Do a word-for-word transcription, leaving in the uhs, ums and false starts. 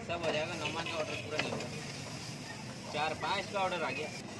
सब हो जाएगा। नौमान का ऑर्डर पूरा नहीं होगा। चार पाँच का ऑर्डर आ गया।